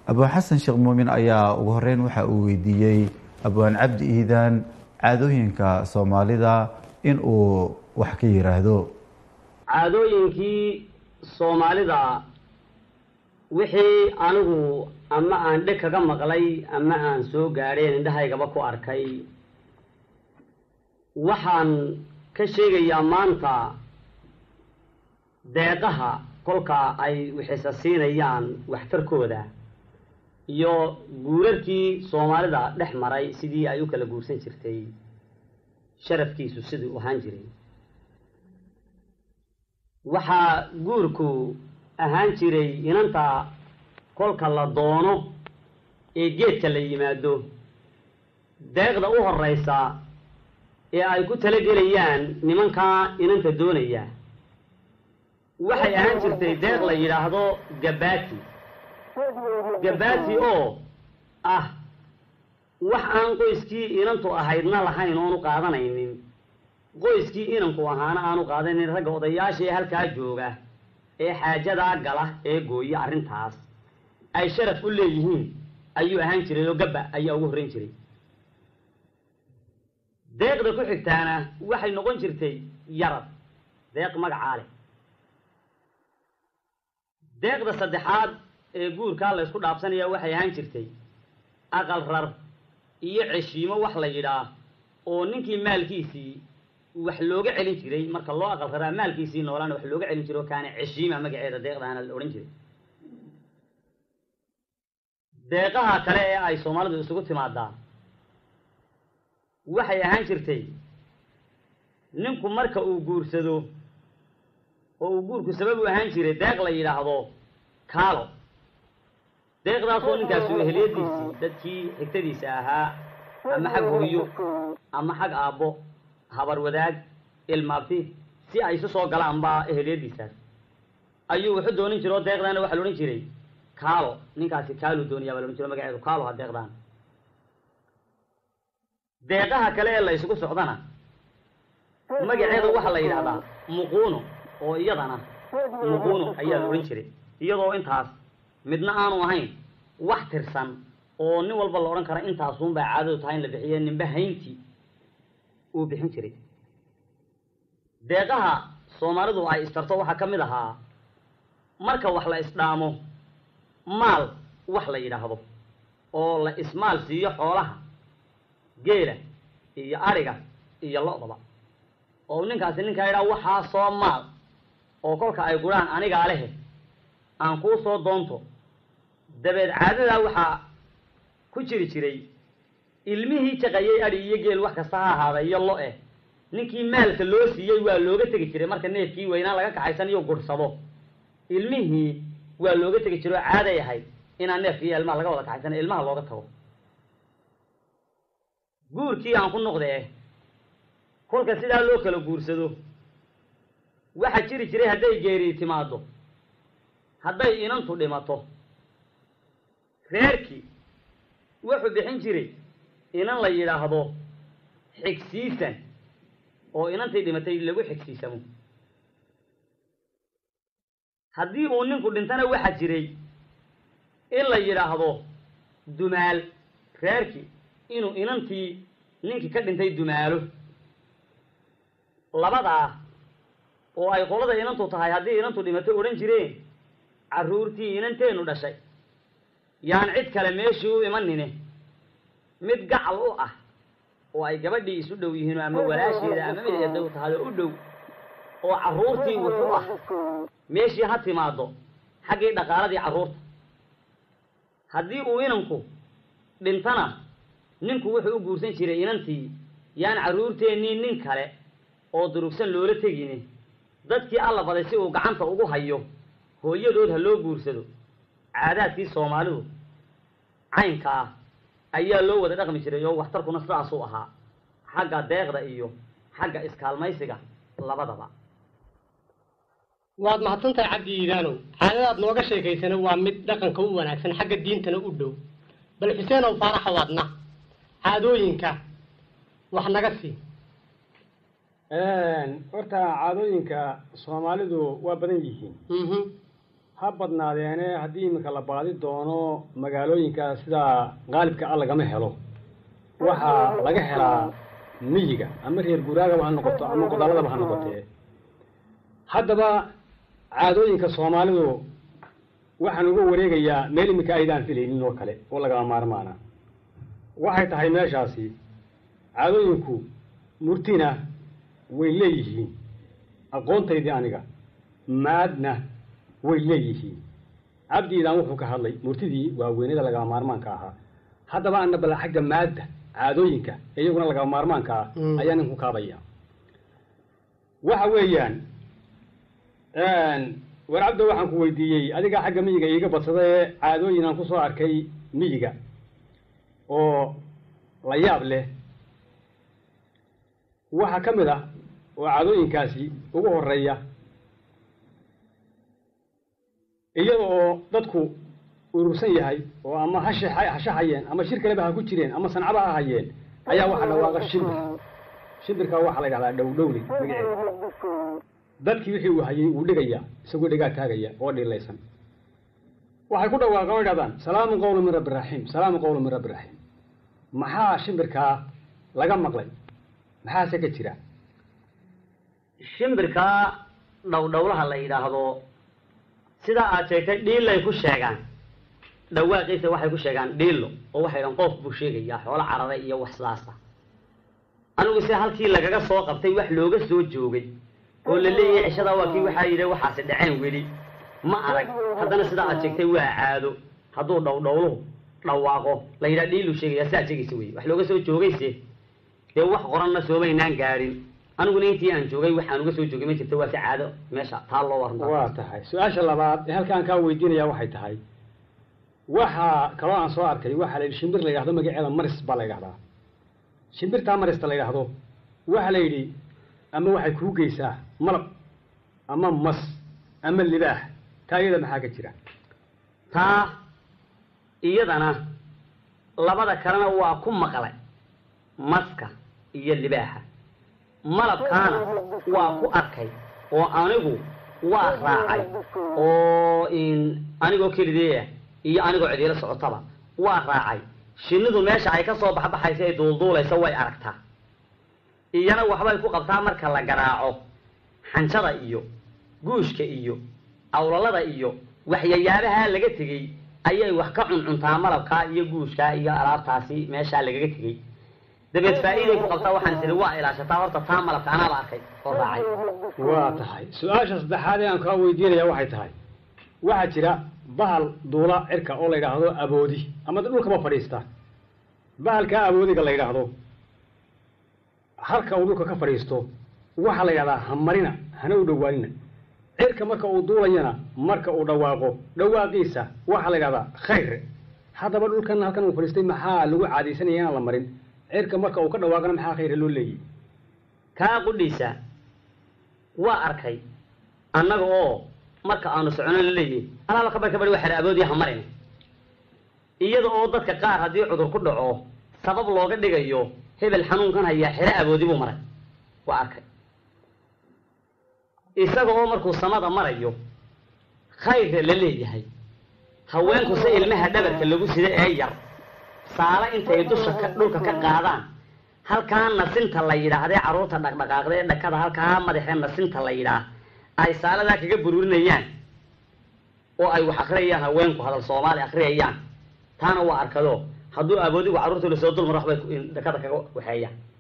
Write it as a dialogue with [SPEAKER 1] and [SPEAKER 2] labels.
[SPEAKER 1] أبو حسن شيخ مؤمن أيا وهرين وحا ويديي أبوان عبد إيدان عادوينكا سوماليدا إن أو وحكي راهدو
[SPEAKER 2] عادوينكي سوماليدا wixii anigu ama aan dhig kaga maqlay ama aan soo gaareen indhahaygaba ku arkay waxaan ka sheegayaa maanta deeqaha kolka ay wixisa siinayaan waxtarkooda iyo guurarkii Soomaalida dhex maray sidii ay u kala guursan jirtay sharafkiisu sidii u ahaan jiray waxa guurku ahaan jiray inanta kolka la doono ee geedka la yimaado deeqda u horeysa ee ay ku tala gelayaan nimanka inanta doonaya waxay ahaan jirtay deeq la yiraahdo gabaati oo ah wax aan qoyskii inantu ahaydna lahayn oo qaadanaynin qoyskii inanku ahaana aanu qaadanin rag odayaasha halka jooga ee xaajada gala ee gooya arintaas ay sharaf u leeyihiin ayuu ahaan jiray oo gabba ayaa ugu horeyn jiray deeqda ku xigtaana waxay noqon jirtay yarad deeq magaca leh deeqda saddexaad ee guurka la isku dhaafsanaya waxay ahaan jirtay aqal rar iyo cishiimo wax la yiraahdo oo ninkii maalkiisii wax looga celin jiray marka loo aqal raraa maalkiisii noolaana wax looga celin jiro kaana cishiima magaceeda deeqdaana la oran jiray deeqaha kale ee ay Soomaalidu isugu timaadaan waxay ahaan jirtay ninku marka uu guursado oo uu guurku sabab u ahaan jiray deeq la yiraahdo kaalo deeqdaas oo ninkaas uu eheliyadiisii dadkii xigtadiisa ahaa ama xag hooyo ama xag aabbo habar wadaag ilmaabti si ay soo galaan baa eheliyadiisa ayuu wuxuu doonin jiray deeqdaana waxa la oran jiray kaalo ninkaasi kaalo dooniyaa la oran jiray magaceedu kaalo ha deeqdaan deeqaha kale ee la isugu socdana magaceedu waxa la yiraahdaa muquuno oo iyadana muquuno ayaa la oran jiray iyadoo intaas midna aanu ahayn wax tirsan oo nin walba la oran kara intaas uun baa caadadu tahay in la bixiyo ninba hayntii uu bixin jiray deeqaha Soomaalidu ay istarto waxa kamid ahaa marka wax la isdhaamo maal wax la yiraahdo oo la ismaal siiyo xoolaha geela iyo ariga iyo lo'daba oo ninkaasi ninka yiraahdo waxa soo maal oo kolka ay guraan aniga leh aan ku soo doonto dabeed caadada waxa ku jiri jiray ilmihii shaqeeyay ari iyo geel wax kasta ha ahaada iyo lo ninkii maalka loo siiyay waa looga tagi jiray marka neefkii weynaa laga kacaysanayo gursado ilmihii waa looga tagi jiray caado yahay inaan neefkii ilmaha laga wada kacaysanayo ilmaha looga tago guurkii aan ku noqday kolka sidaa loo kala guursado waxa jiri jiray haday geeri timaado haday inantu dhimato reerkii wuxuu bixin jiray inan la yiraahdo xigsiisan oo inantay dhimatay lagu xigsiisamo haddii uu ninku dhintana waxa jiray in la yiraahdo dumaal reerkii inuu inantii ninkii ka dhintay dumaalo labada oo ay qolada inantu tahay haddii inantu dhimato oran jireen caruurtii inanteenu dhashay yaan cid kale meeshii u imanine mid gacal u ah oo ay gabadhii isu dhow yihiin ama walaasheeda ama mid ay dhow tahay u dhow oo caruurtii wuxuu ah meeshii ha timaado xaqii dhaqaaladii caruurta haddii uu inanku dhintana ninku wuxuu u guursan jiray inantii yaan caruurteennii nin kale oo durugsan loola tegine dadkii alla baday si uu gacanta ugu hayo hooyadood ha loo guursado caadaadkii Soomaalidu caynka ayaa loo wada dhaqmi jiray oo waxtarkuna sidaas u ahaa xagga deeqda iyo xagga iskaalmaysiga labadaba
[SPEAKER 3] waad mahadsantahay cabdi iidaanow caadadaad nooga sheekaysana waa mid dhaqanka u wanaagsan xagga diintana u dhow bal xuseen oo faaraxa waadna caadooyinka wax naga sii
[SPEAKER 4] horta caadooyinka Soomaalidu waa badan yihiin habadnaadeene haddii iminka la baadi doono magaalooyinka sida qaalibka ah lagama helo waxaa laga helaa miyiga ama reer guuraagaba ha noqoto ama godaaladaba ha noqotee haddaba caadooyinka soomaalidu waxaan uga wareegayaa meel iminka aydaan filaynin oo kale oo lagama maarmaana waxay tahay meeshaasi caadooyinku murtina way leeyihiin aqoontaydii aniga maadna way leeyihiin cabdiidaan wuxuu ka hadlay murtidii waaweynada lagama maarmaanka ahaa haddaba ana bala xagga maadda caadooyinka iyaguna lagama maarmaanka ah ayaa ninku kaabaya waxa weeyaan war cabdo waxaan ku weydiiyey adiga xagga miyiga iiga badsadee caadooyin aan kusoo arkay miyiga oo la yaab leh waxaa ka mid ah oo caadooyinkaasi ugu horeeya iyada oo dadku urursan yahay oo ama hashaxayeen ama shir kaleba ha ku jireen ama sancaba ha hayeen ayaa waxaa dhawaaqa shimbirkaa waxaa la yidhahdaa dhowdhowli magaceed dadkii wixii uu hayay uu dhigaya isagoo dhigaa taagaya oo dhilaysan waxay ku dhawaaqaan oo yidhahdaan salaamu qawlu min rabbi raxiim salaamu qawlu min rabbi raxiim maxaa shimbirkaa laga maqlay maxaase ka jira
[SPEAKER 2] shimbirkaa dhowdhowlaha la yidhaahdo sidaa aad sheegtay dhiillay ku sheegaan dhawaaqiisa waxay ku sheegaan dhiillo oo waxay dhan qof buu sheegayaa xoolo carare iyo wax sidaasa anigu se halkii lagaga soo qabtay wax looga soo joogay oo la leeyahay cishadaa waa kii waxaa yidhi waxaasi dhaceen weli ma arag haddana sidaa aad sheegtay waa caado hadduu dhowdhowluhu dhawaaqo la yidhaha dhiilluu sheegayaa si aad sheegaysa wey wax looga soo joogayse dee wax qoranna soomaynaan gaadhin aniguna intii aan joogay waxaan uga soo joogay ma jirta waa si caado meesha taa loo warna
[SPEAKER 4] waa tahay su-aasha labaad ee halkaan kaa weydiinayaa waxay tahay waxaa kaloo aan soo arkay waxaa la yidhi shimbir la yidhahdo magaceeda maris baa la yidhahdaa shimbirtaa marista la yidhaahdo waxaa la yidhi ama waxay kuu geysaa malab ama mas ama libaax taa iyada maxaa ka jira
[SPEAKER 2] taa iyadana labada kalena waa ku maqlay maska iyo libaaxa malabkaana waa ku arkay oo anigu waa raacay oo anigoo kelideeya iyo anigoo cidiilo socotaba waa raacay shinnidu meesha ay ka soo baxbaxaysa ay duulduulaysa way aragtaa iyana waxbay ku qabtaa marka la garaaco xanjada iyo guushka iyo awlalada iyo waxyayaabaha laga tegey ayay wax ka cuncuntaa malabkaa iyo guushkaa iyo alaabtaasi meeshaa lagaga tegey dabeed faa'iiday ku qabtaa waxaan tiri waa ilaashataa horta taa malabka anaaba arkay oo raacay
[SPEAKER 4] waa tahay su-aasha saddexaad ee aan kaa weydiinaya waxay tahay waxaa jira bahal duula cirka oo la yidhaahdo aboodi ama dhulkaba fadhiista bahalkaa aboodiga la yidhaahdo halka uu dhulka ka fadhiisto waxaa la yidhahdaa hamarina hana u dhowaanina cirka marka uu duulayana marka uu dhawaaqo dhawaaqiisa waxaa la yidhahdaa khayre haddaba dhulkan halkan uu fadhiistay maxaa lagu caadaysanaya inaan la marin cirka marka uu ka dhawaaqana maxaa khayre loo leeyahy
[SPEAKER 2] kaa qudhiisa waa arkay annaga oo marka aanu socono la leeyahy alaaba ka barka bari waa xere aboodiya hamarina iyada oo dadka qaar haddii cudur ku dhaco sabab looga dhigayo hebel xanuunkan hayaa xere aboodi buu maray waa arkay isaga oo markuu samada marayo khayre la leeyahay haweenku se ilmaha dhabarka lagu sida ee yar saala intay dhulka ka qaadaan halkaa nasinta la yidhaahdee carruurta dhaqdhaqaaqda ee dhakada halkaa madaxee nasinta la yidhaah ay saaladaa kaga bururinayaan oo ay wax akhriyayaan haweenku hadal soomaali akhriyayaan taana waa arkado hadduu aboodigu carruurta lasoo dulmaro waxbay dhakada kaga waxeeyaan